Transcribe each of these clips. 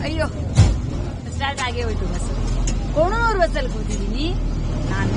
ಅಯ್ಯೋ ಸ್ಟಾರ್ಟ್ ಆಗೇ ಹೋಯ್ತು ಬಸ್. ಕೋಣನೂರು ಬಸ್ಸಲ್ಲಿ ಕೂತಿದ್ದೀನಿ ನಾನು.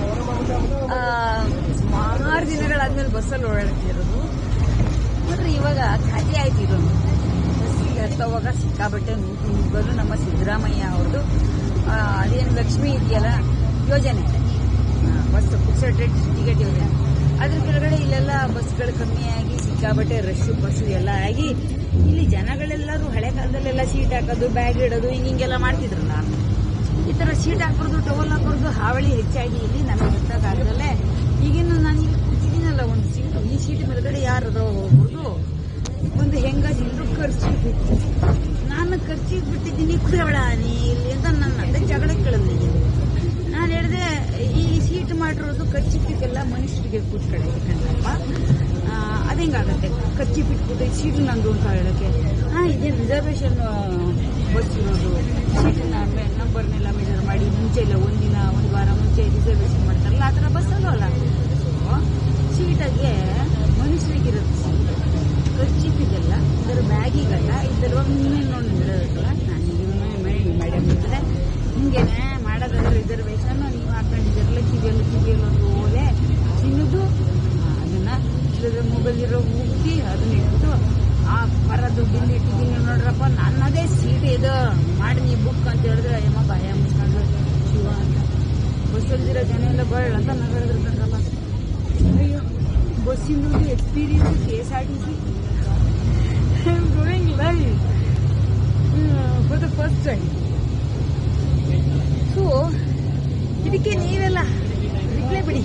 ಸುಮಾರು ದಿನಗಳಾದ್ಮೇಲೆ ಬಸ್ಸಲ್ಲಿ ಓಡಾಡ್ತಿರೋದು. ನೋಡ್ರಿ ಇವಾಗ ಖಾಲಿ ಆಯ್ತು ಇದೊಂದು. ಬಸ್ಸಿಗೆ ಹತ್ತೋವಾಗ ಸಿಕ್ಕಾಬಟ್ಟೆ ನುಗ್ಗೋದು. ನಮ್ಮ ಸಿದ್ದರಾಮಯ್ಯ ಅವ್ರದ್ದು ಅದೇನು ಲಕ್ಷ್ಮಿ ಇದೆಯಲ್ಲ ಯೋಜನೆ, ಬಸ್ ಫಿಕ್ಸೆಡ್ ರೇಟ್ ಟಿಕೆಟ್ ಯೋಜನೆ, ಅದ್ರ ಕೆಳಗಡೆ ಇಲ್ಲೆಲ್ಲ ಬಸ್ಗಳು ಕಮ್ಮಿಯಾಗಿ ಸಿಕ್ಕಾಬಟ್ಟೆ ರಶ್ ಬಸ್ಸು ಎಲ್ಲ ಆಗಿ ಇಲ್ಲಿ ಜನಗಳೆಲ್ಲರೂ ಹಳೆ ಕಾಲದಲ್ಲೆಲ್ಲ ಸೀಟ್ ಹಾಕೋದು, ಬ್ಯಾಗ್ ಇಡೋದು, ಹಿಂಗೆಲ್ಲ ಮಾಡ್ತಿದ್ರು. ನಾನು ಈ ತರ ಸೀಟ್ ಹಾಕೋದು, ಟವಲ್ ಹಾಕೋದು ಹಾವಳಿ ಹೆಚ್ಚಾಗಿ ಇಲ್ಲಿ ನಮಗೆ ಗೊತ್ತಾಗದಲ್ಲೇ ಈಗಿನ್ನು ನಾನು ಇಲ್ಲಿ ಕೂತಿದ್ದೀನಲ್ಲ ಒಂದು ಸೀಟು, ಈ ಸೀಟ್ ಮೇಲ್ಗಡೆ ಯಾರದೋ ಹೋಗ್ಬೋದು ಒಂದು ಹೆಂಗಾಜಿ ಎಲ್ಲರೂ ಖರ್ಚಿಬಿಟ್ಟು ನಾನು ಖರ್ಚಿಗೆ ಬಿಟ್ಟಿದ್ದೀನಿ ಕುಡವಳ ನೀ ಇಲ್ಲಿ ಅಂತ ನನ್ನ ಅದೇ ಜಗಳ ಕೇಳಿದ್ದೀನಿ. ನಾನು ಹೇಳಿದೆ ಈ ಸೀಟ್ ಮಾಡಿರೋದು ಖರ್ಚಿಗೆಲ್ಲ ಮನುಷ್ಯರಿಗೆ ಕೂತ್ಕೊಳ್ಳಿ ಕಣಪ್ಪ, ಅದೇಂಗಾಗತ್ತೆ ಖರ್ಚಿ ಬಿಟ್ಬಿಟ್ಟು ಸೀಟು ನಂದು ಅಂತ ಹೇಳಕ್ಕೆ. ಇದೇನು ರಿಸರ್ವೇಷನ್ ಬಸ್ ಇರೋದು, ಸೀಟಿನ ನಂಬರ್ನೆಲ್ಲ ಮೆಜರ್ ಮಾಡಿ ಮುಂಚೆ ಇಲ್ಲ ಒಂದಿನ ಒಂದು ವಾರ ಮುಂಚೆ ರಿಸರ್ವೇಷನ್ ಮಾಡ್ತಾರಲ್ಲ ಆ ಥರ ಬಸ್ಸಲ್ಲೂ ಅಲ್ಲ. ಸೀಟಾಗೆ ಮನುಷ್ಯರಿಗಿರುತ್ತೆ ಸೀಟ್, ಖರ್ಚಿಗೆಲ್ಲ ಇದರ ಬ್ಯಾಗಿಗಲ್ಲ ಇದೆಲ್ಲ ನೀವೇ ನೋಡಿರಲ್ಲ. ನಾನು ಮೇಡಮ್ ಇದ್ರೆ ಹಿಂಗೇನೆ ಮಾಡೋದಾದ್ರೆ ರಿಸರ್ವೇಷನ್ ನೀವು ಹಾಕೊಂಡಿದ್ದೀರಲ್ಲ ಕಿವಿಯಲ್ಲಿ ಒಂದು ಓಲೆ ತಿನ್ನೋದು, ಅದನ್ನ ಮೊಬೈಲ್ ಇರೋ ಮುಗ್ದಿ ಅದನ್ನ ಇಟ್ಟು ಆ ಪರ ದುಡ್ಡಿಂದ ಇಟ್ಟಿದ್ದೀನಿ ನೋಡ್ರಪ್ಪ ನನ್ನದೇ ಸೀಟ್ ಇದು ಮಾಡಿ ನೀವು ಬುಕ್ ಅಂತ ಹೇಳಿದ್ರೆ ಅಯ್ಯಮ್ಮ ಭಯ ಮುಚ್ಕೊಂಡು ಶಿವ ಅಂತ ಬಸ್ಸಲ್ಲಿರೋ ಜನ ಎಲ್ಲ ಬರಲ್ಲ ಅಂತ ನಗರದ್ರಪ್ಪ. ಅಯ್ಯೋ ಬಸ್ಸಿನ experience KSRTC going live for the first time. So ಇದಕ್ಕೆ ನೀವೆಲ್ಲ ರಿಪ್ಲೈ ಬಿಡಿ.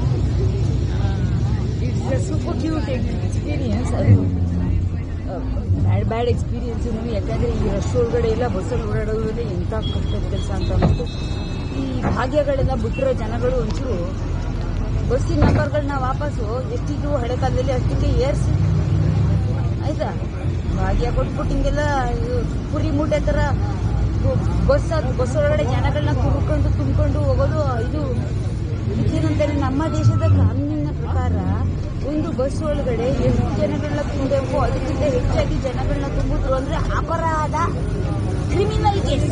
It's a super cute experience. ಅದು ಬ್ಯಾಡ್ ಎಕ್ಸ್ಪೀರಿಯನ್ಸ್ ಯಾಕಂದ್ರೆ ಈ ರಶ್ ಒಳಗಡೆ ಎಲ್ಲ ಬಸ್ಸಲ್ಲಿ ಓಡಾಡೋದ್ರಲ್ಲಿ ಎಂಥ ಕಷ್ಟದ ಕೆಲಸ ಅಂತ ಅಂದ್ಬಿಟ್ಟು ಈ ಭಾಗ್ಯಗಳೆಲ್ಲ ಬಿಟ್ಟಿರೋ ಜನಗಳು ಒಂಚೂರು ಬಸ್ಸಿನ ನಂಬರ್ಗಳನ್ನ ವಾಪಸ್ಸು ಎಷ್ಟಿದ್ದು ಹಳೆ ಕಾಲದಲ್ಲಿ ಅಷ್ಟಕ್ಕೆ ಏರ್ಸಿ ಆಯ್ತಾ. ಭಾಗ್ಯ ಕೊಟ್ಬಿಟ್ಟು ಹಿಂಗೆಲ್ಲ ಪುರಿ ಮೂಟೆ ಥರ ಬಸ್ ಒಳಗಡೆ ಜನಗಳನ್ನ ತುಂಬಿಕೊಂಡು ಹೋಗೋದು ಇದು ಏನಂತಾರೆ. ನಮ್ಮ ದೇಶದ ಕಾನೂನಿನ ಪ್ರಕಾರ ಒಂದು ಬಸ್ ಒಳಗಡೆ ಎಷ್ಟು ಜನಗಳನ್ನ ತುಂಬಬೇಕು ಅದಕ್ಕಿಂತ ಹೆಚ್ಚಾಗಿ ಜನಗಳನ್ನ ತುಂಬಿದ್ರು ಅಂದ್ರೆ ಅಪರಾಧ, ಕ್ರಿಮಿನಲ್ ಕೇಸ್.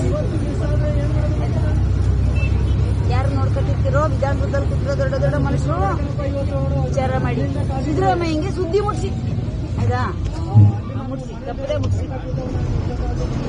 ಯಾರು ನೋಡ್ಕೊತಿರ್ತಿರೋ ವಿಧಾನಸೌಧದಲ್ಲಿ ಕೂತಿರೋ ದೊಡ್ಡ ದೊಡ್ಡ ಮನುಷ್ಯರು ವಿಚಾರ ಮಾಡಿ ಸಿದ್ದರಾಮಯ್ಯಂಗೆ ಸುದ್ದಿ ಮುಟ್ಸಿ ಆಯ್ತಾ, ಮುಟ್ಸಿ ತಪ್ಪದೆ ಮುಟ್ಸಿ.